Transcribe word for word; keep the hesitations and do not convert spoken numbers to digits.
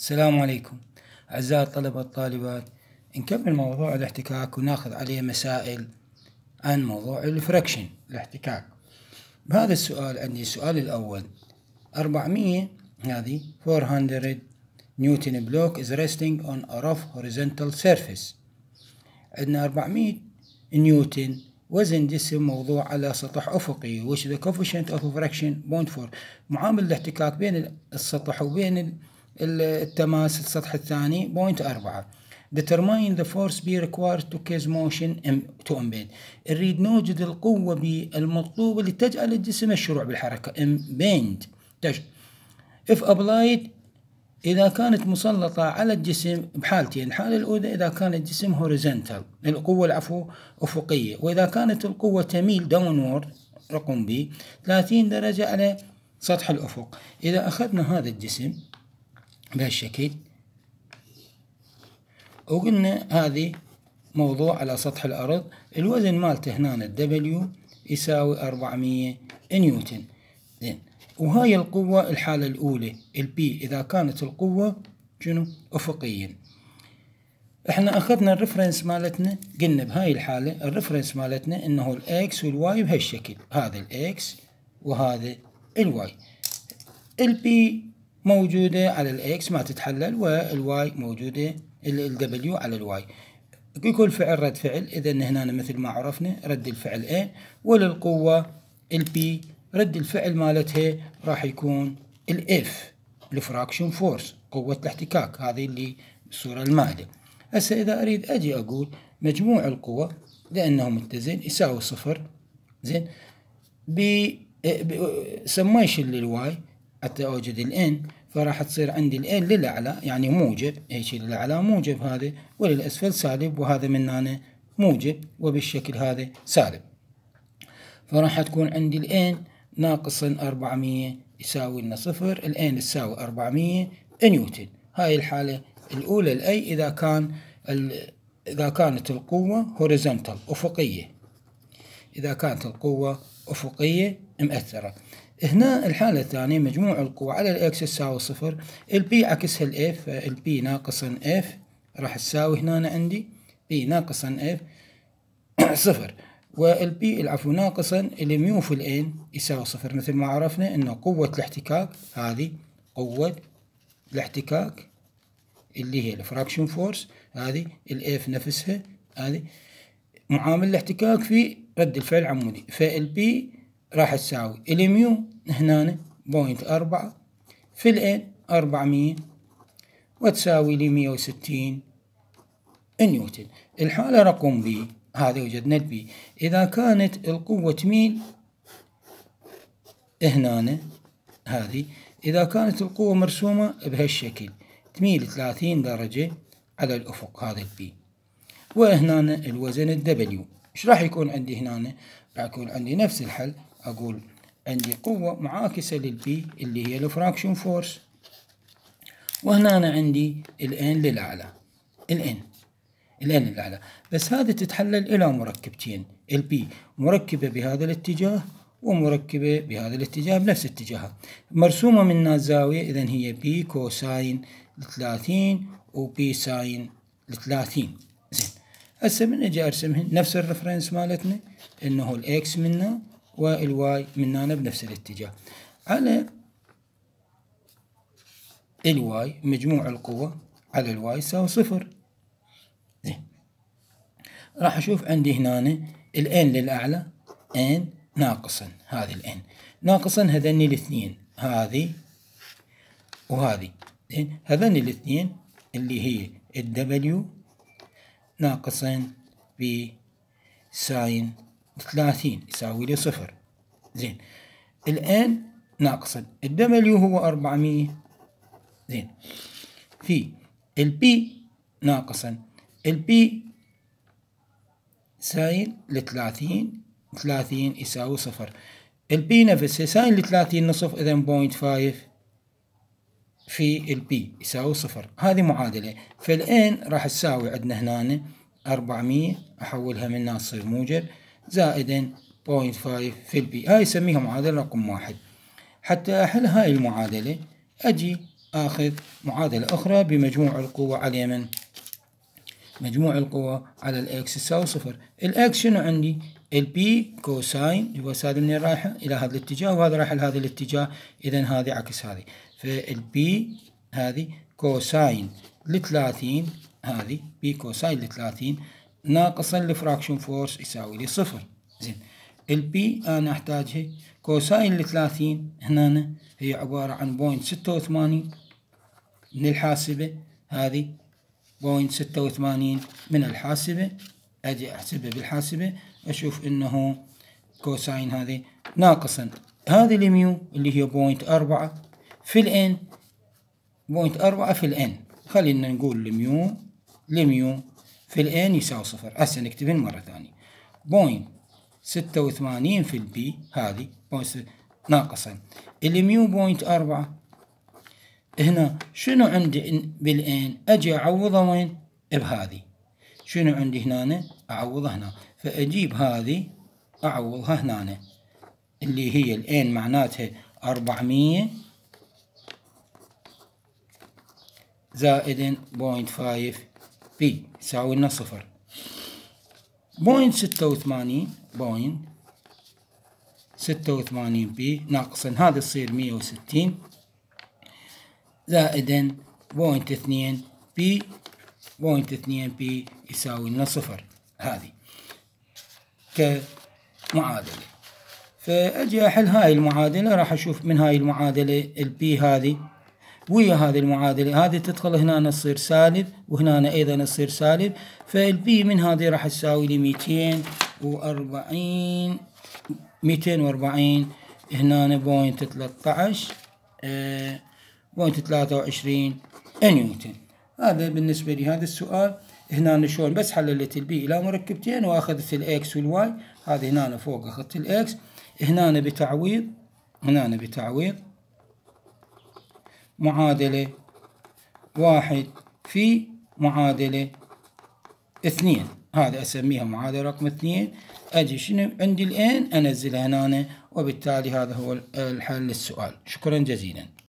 السلام عليكم أعزائي الطلبة والطالبات. نكمل موضوع الاحتكاك وناخذ عليه مسائل عن موضوع الفراكشن الاحتكاك. بهذا السؤال عندي السؤال الأول أربعمية هذه أربعمية نيوتن بلوك is resting on a rough horizontal surface. عندنا أربعمية نيوتن وزن جسم موضوع على سطح أفقي which the coefficient of friction صفر فاصلة أربعة. معامل الاحتكاك بين السطح وبين التماس السطح الثاني صفر فاصلة أربعة. Determine the force be required to cause motion to embed. نريد نوجد القوة المطلوبة لتجعل الجسم الشروع بالحركة embed. If applied إذا كانت مسلطة على الجسم بحالتين. الحالة الأولى إذا كان الجسم horizontal القوة العفو أفقية، وإذا كانت القوة تميل downward رقم B ثلاثين درجة على سطح الأفق. إذا أخذنا هذا الجسم بهالشكل وقلنا هذه موضوع على سطح الأرض، الوزن مالته هنا الدبليو يساوي أربعمية نيوتن. زين، وهاي القوة الحالة الأولى البي إذا كانت القوة شنو أفقيا. احنا أخذنا الريفرنس مالتنا، قلنا بهاي الحالة الريفرنس مالتنا إنه الإكس والواي بهالشكل، هذا الإكس وهذا الواي. البي موجودة على الإكس ما تتحلل، والواي موجودة الدبليو على الواي. يقول فعل رد فعل، إذا هنا مثل ما عرفنا رد الفعل A، وللقوة البي رد الفعل مالتها راح يكون الاف الفراكشن فورس قوة الاحتكاك، هذه اللي الصورة المائلة. هسه إذا أريد أجي أقول مجموع القوة لأنه متزن يساوي صفر. زين، بسميش للواي حتى أوجد الان، فراح تصير عندي الان للأعلى يعني موجب، هيك للأعلى موجب هذا، وللأسفل سالب، وهذا من هنا موجب، وبالشكل هذا سالب. فراح تكون عندي الان ناقصا أربعمية يساوي لنا صفر، الان تساوي أربعمية نيوتن. هاي الحالة الأولى الأي إذا كان إذا كانت القوة هوريزونتال أفقية، إذا كانت القوة أفقية مؤثرة. هنا الحالة الثانية مجموع القوة على الإكس تساوي صفر، البي عكسها الإف، البي ناقصا إف راح تساوي هنا عندي بي ناقصا إف صفر، والبي العفو ناقصا الميو في الان يساوي صفر. مثل ما عرفنا انه قوة الاحتكاك هذه قوة الاحتكاك اللي هي الفراكشن فورس، هذه الاف نفسها هذه معامل الاحتكاك في رد الفعل عمودي، فالبي راح تساوي الميو هنا بوينت أربعة في الان أربعمية وتساوي لي مية وستين نيوتن. الحالة رقم بي هذا وجدنا البي إذا كانت القوة تميل هنا، هذه إذا كانت القوة مرسومة بهالشكل تميل ثلاثين درجة على الأفق، هذا البي. وهنا الوزن الدبليو، إيش راح يكون عندي هنا؟ راح يكون عندي نفس الحل، أقول عندي قوة معاكسة للبي اللي هي الفراكشن فورس، وهنا عندي الان للأعلى، الان الان للأعلى. بس هذه تتحلل إلى مركبتين، البي مركبة بهذا الاتجاه ومركبة بهذا الاتجاه بنفس اتجاهها، مرسومة من الزاوية، إذن هي بي كوساين لثلاثين وبي ساين لثلاثين. زين، هسه من أجي أرسمهن نفس الرفرنس مالتنا إنه الإكس منا والواي مننا بنفس الاتجاه. على الواي مجموع القوة على الواي يساوي صفر. زين، راح أشوف عندي هنا الان للأعلى ان ناقصا، هذه الان ناقصا هذني الاثنين، هذه وهذه. زين، هذني الاثنين اللي هي الدبليو ناقصا ب ساين ثلاثين يساوي لي صفر. زين، الان ناقصا الدبليو هو أربعمية، زين، في البي ناقصا البي ساين لثلاثين، ثلاثين يساوي صفر، البي نفسه ساين لثلاثين نصف، إذا بوينت فايف في البي يساوي صفر. هذه معادلة، فالآن راح تساوي عندنا هنا أربعمية أحولها من هنا تصير موجب زائدا بوينت فايف في البي، هاي يسميها معادلة رقم واحد. حتى أحل هاي المعادلة أجي آخذ معادلة أخرى بمجموع القوة على اليمين. مجموع القوة على الإكس يساوي صفر. الإكس شنو عندي؟ البي كوساين، يبقى هذه منين رايحة؟ إلى هذا الاتجاه، وهذا رايح لهذا الاتجاه، إذا هذه عكس هذه. فالبي هذه كوساين لثلاثين، هذه بي كوساين لثلاثين ناقصا الفراكشن فورس يساوي لي صفر. زين، البي أنا أحتاجها كوساين لثلاثين، هنا هي عبارة عن بوينت ستة وثمانين من الحاسبة، هذه بوينت ستة وثمانين من الحاسبة، أجي أحسبها بالحاسبة أشوف إنه كوساين هذه ناقصا هذه الميو اللي هي بوينت أربعة في الإن، بوينت أربعة في الإن، خلينا نقول الميو الميو في الإن يساوي صفر. هسه نكتبهن مرة ثانية، بوينت ستة وثمانين في البي هذه بوينت ناقصا الميو بوينت أربعة. هنا شنو عندي بالإن؟ أجي أعوضها وين؟ بهذه. شنو عندي هنا؟ أعوضها هنا، فأجيب هذه أعوضها هنا اللي هي الإن معناتها أربعمية زائد بوينت فايف بي يساوي لنا صفر. بوينت ستة وثمانين بوينت ستة وثمانين بي ناقصا هذا تصير مية وستين زائدا بوينت اثنين بي، بوينت اثنين بي يساوي لنا صفر. هذه كمعادلة. فأجي أحل هاي المعادلة، راح أشوف من هاي المعادلة البي هذه ويا هذه المعادلة، هذه تدخل هنا تصير سالب وهنا أيضا تصير سالب، فالبي من هذه راح تساوي لي مئتين وأربعين مئتين وأربعين هنا بوينت ثلاثة عشر آه بوينت ثلاثة وعشرين نيوتن. هذا بالنسبة لي هذا السؤال. هنا شلون بس حللت البي إلى مركبتين وأخذت الإكس والواي، هذه هنا فوق أخذت الإكس، هنا بتعويض، هنا بتعويض معادلة واحد في معادلة اثنين، هذا أسميها معادلة رقم اثنين. أجي شنو عندي الآن أنزلها هنا، وبالتالي هذا هو الحل للسؤال. شكرا جزيلا.